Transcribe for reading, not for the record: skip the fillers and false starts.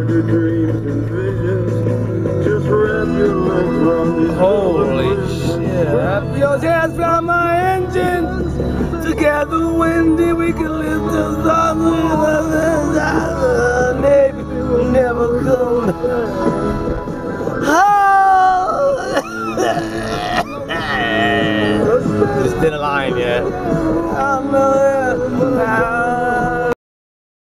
your dreams and visions. Just wrap your legs around these.